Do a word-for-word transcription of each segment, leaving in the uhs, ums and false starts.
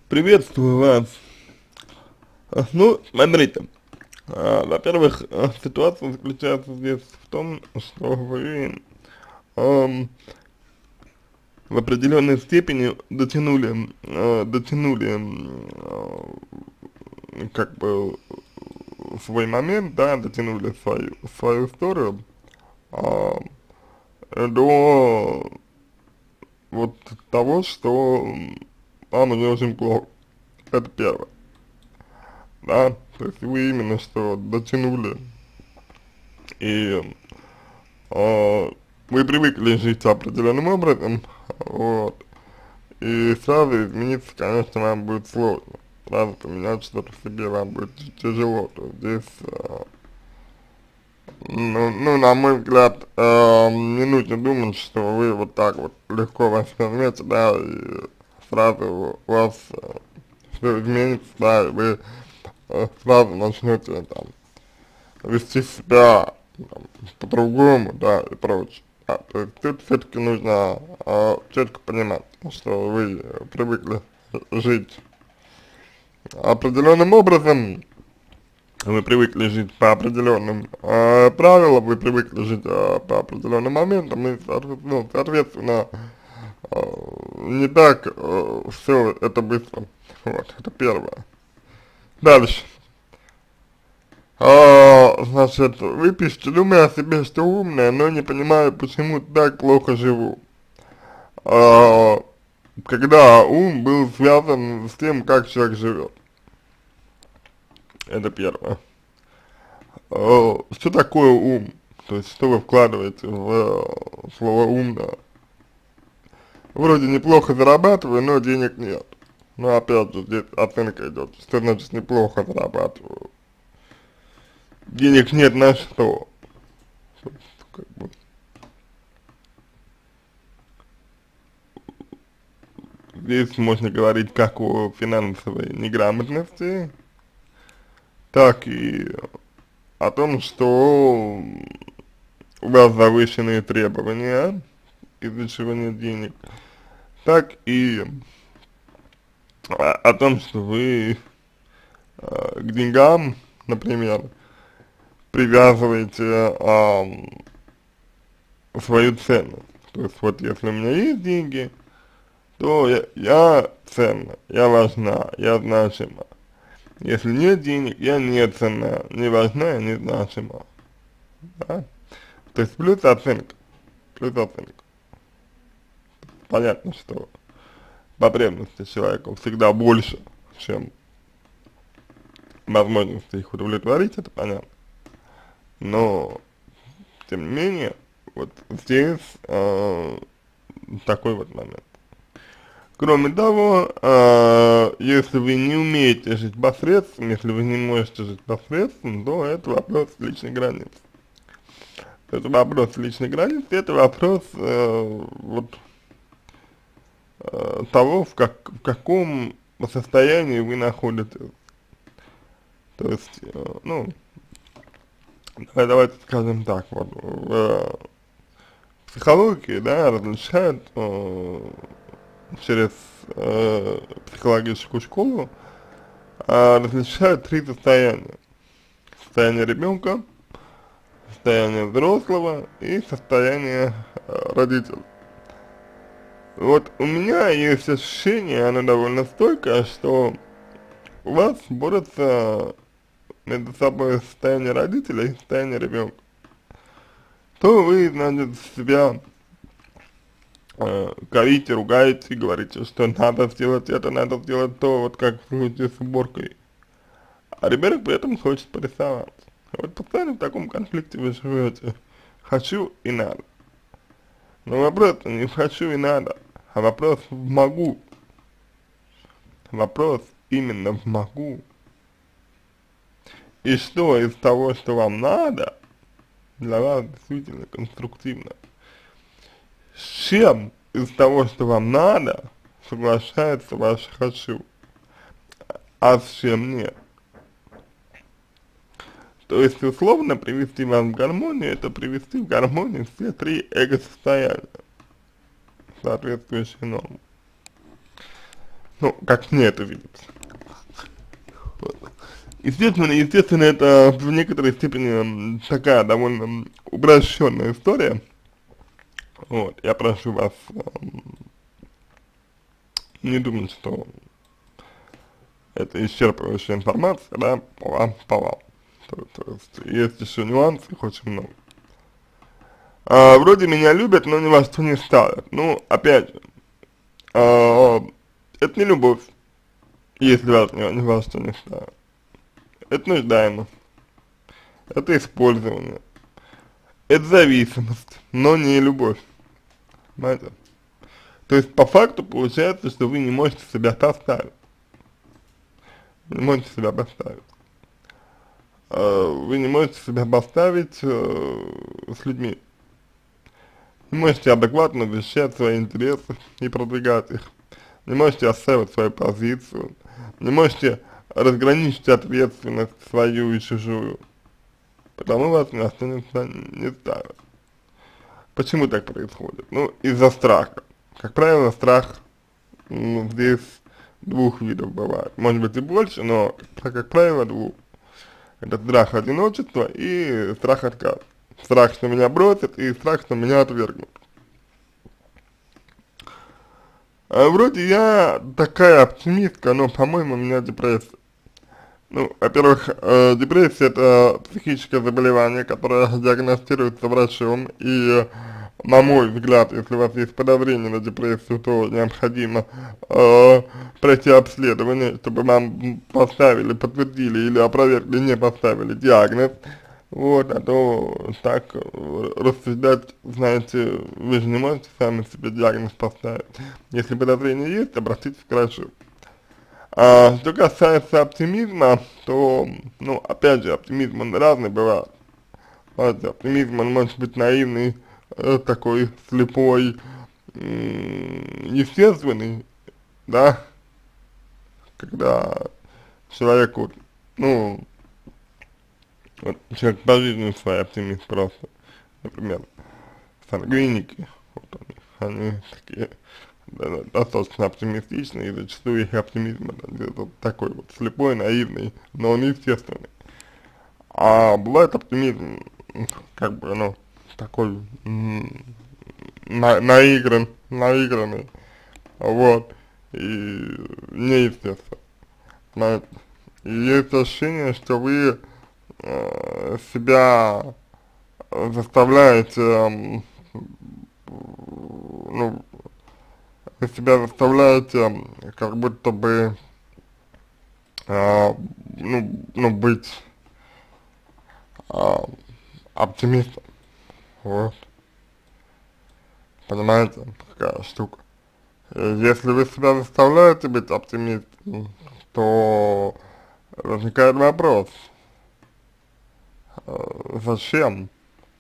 Приветствую вас. А, Ну, смотрите, а, во-первых, а, ситуация заключается здесь в том, что вы ам, в определенной степени дотянули, а, дотянули, м, а, как бы свой момент, да, дотянули свою, свою историю а, до вот того, что м, вам уже очень плохо. Это первое, да, то есть вы именно что дотянули и а, вы привыкли жить определенным образом, вот, и сразу измениться, конечно, вам будет сложно, сразу поменять что-то в себе вам будет тяжело, то есть здесь, а, ну, ну, на мой взгляд, а, не нужно думать, что вы вот так вот легко вас возьмете, да, и сразу у вас все изменится, да, и вы а, сразу начнете там вести себя там, по-другому, да, и прочее. А, то есть тут все-таки нужно а, четко понимать, что вы привыкли жить определенным образом, вы привыкли жить по определенным э, правилам, вы привыкли жить э, по определенным моментам, и, соответ- ну, соответственно, э, не так э, все это быстро. Вот, это первое. Дальше. А, значит, вы пишете, думаю о себе, что умная, но не понимаю, почему так плохо живу. А, когда ум был связан с тем, как человек живет. Это первое. А, что такое ум? То есть, что вы вкладываете в э, слово умно? Вроде неплохо зарабатываю, но денег нет. Но опять же, здесь оценка идет. Что значит неплохо зарабатываю? Денег нет на что? То есть, как бы, здесь можно говорить как о финансовой неграмотности, так и о том, что у вас завышенные требования, из-за чего нет денег, так и о, о том, что вы э, к деньгам, например, привязываете э, свою ценность. То есть вот если у меня есть деньги, то я, я ценна, я важна, я значима. Если нет денег, я не ценна, не важна, я не значима. Да? То есть плюс оценка, плюс оценка. Понятно, что потребности человека всегда больше, чем возможности их удовлетворить, это понятно. Но, тем не менее, вот здесь э, такой вот момент. Кроме того, э, если вы не умеете жить посредством, если вы не можете жить посредством, то это вопрос личной границы. Это вопрос личной границы, это вопрос э, вот э, того, в, как, в каком состоянии вы находитесь. То есть, э, ну, давай, давайте скажем так, вот, в э, психологии, да, различают э, через э, психологическую школу, э, различают три состояния. Состояние ребенка, состояние взрослого и состояние э, родителя. Вот у меня есть ощущение, оно довольно стойкое, что у вас борются между собой состояние родителя и состояние ребенка. То вы, значит, себя э, корите, ругаете, говорите, что надо сделать это, надо сделать то, вот как в случае с уборкой. А ребенок при этом хочет порисовать. Вот постоянно в таком конфликте вы живете. Хочу и надо. Но вопрос не в хочу и надо, а вопрос в могу. Вопрос именно в могу. И что из того, что вам надо, для вас действительно конструктивно. С чем из того, что вам надо, соглашается ваше хочу, а с чем нет. То есть, условно, привести вас в гармонию, это привести в гармонию все три эго-состояния, соответствующие нормы. Ну, как мне это видится. Вот. Естественно, естественно, это в некоторой степени м, такая довольно упрощенная история. Вот, я прошу вас м, не думать, что это исчерпывающая информация, да, по вам, по вам. То, то есть, есть еще нюансы, их очень много. А, вроде меня любят, но ни во что не ставят. Ну, опять же, а, это не любовь, если вас ни, ни во что не ставят. Это нуждаемость, это использование, это зависимость, но не любовь, понимаете? То есть, по факту получается, что вы не можете себя поставить, не можете себя поставить. А, вы не можете себя поставить э, с людьми. Не можете адекватно защищать свои интересы и продвигать их. Не можете отстаивать свою позицию. Не можете разграничить ответственность свою и чужую. Потому вас ни на что не, не ставят. Почему так происходит? Ну, из-за страха. Как правило, страх, ну, здесь двух видов бывает. Может быть и больше, но, как, как правило, двух. Это страх одиночества и страх отказа. Страх, что меня бросят, и страх, что меня отвергнут. А вроде я такая оптимистка, но, по-моему, у меня депрессия. Ну, во-первых, э, депрессия это психическое заболевание, которое диагностируется врачом, и, на мой взгляд, если у вас есть подозрение на депрессию, то необходимо э, пройти обследование, чтобы вам поставили, подтвердили или опровергли, не поставили диагноз. Вот, а то так э, рассуждать, знаете, вы же не можете сами себе диагноз поставить. Если подозрение есть, обратитесь к врачу. А что касается оптимизма, то, ну, опять же, оптимизм он разный бывает. Знаете, оптимизм он может быть наивный, э, такой слепой, естественный, да, когда человеку, ну, вот человек по жизни свой оптимист просто, например, сангвиники, вот они, они такие, да, достаточно оптимистичный, и зачастую их оптимизм это такой вот слепой, наивный, но он естественный. А бывает оптимизм, как бы, ну, такой на, наигран, наигранный, вот, и неестественно, знаете. И есть ощущение, что вы э, себя заставляете, э, ну, вы себя заставляете как будто бы, а, ну, ну, быть а, оптимистом, вот, понимаете, какая штука. И если вы себя заставляете быть оптимистом, то возникает вопрос, а, зачем,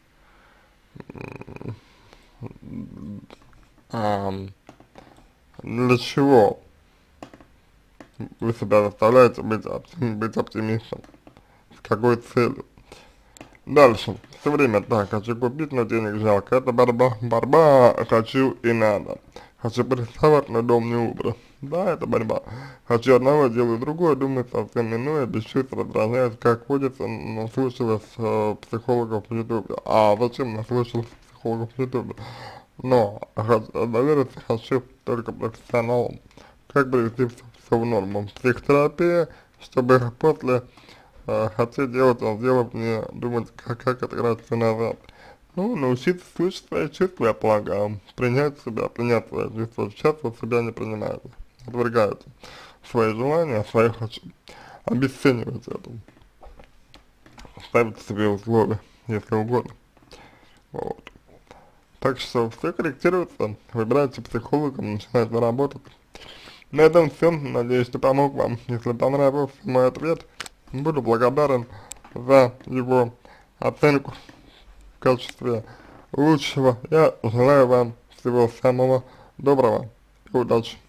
а, для чего вы себя заставляете быть, оптим, быть оптимистом, с какой целью. Дальше. Все время так, хочу купить, но денег жалко. Это борьба, борьба, хочу и надо. Хочу порисовать, но дом не убран. Да, это борьба. Хочу одного, делаю другое, думаю совсем иное, без чувств раздражаюсь, как водится, наслушалась э, психологов в ютубе. А зачем наслушалась психологов в ютубе? Но довериться хочу только профессионалам. Как привести все в норму? Психотерапия, чтобы после э, хотеть делать, а сделав, не думать, как, как отыграть все назад. Ну, научиться слышать свои чувства, я полагаю, принять себя, принять свои чувства. Часто себя не принимают, отвергают свои желания, свои хочу, обесценивать это, ставить себе условия, если угодно. Вот. Так что все корректируется, выбирайте психолога, начинайте работать. На этом все, надеюсь, что помог вам. Если понравился мой ответ, буду благодарен за его оценку в качестве лучшего. Я желаю вам всего самого доброго и удачи.